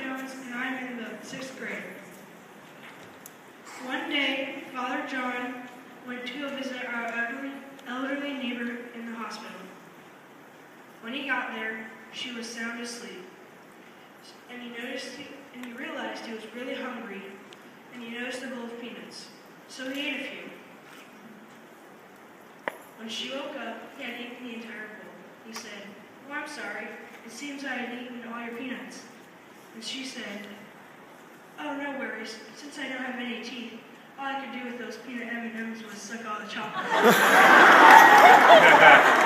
Jones, and I'm in the 6th grade. One day, Father John went to visit our elderly neighbor in the hospital. When he got there, she was sound asleep, and he realized he was really hungry, and he noticed a bowl of peanuts, so he ate a few. When she woke up, he had eaten the entire bowl. He said, "Oh, I'm sorry. It seems I had eaten all your peanuts." And she said, "Oh, no worries. Since I don't have any teeth, all I could do with those peanut M&Ms was suck all the chocolate."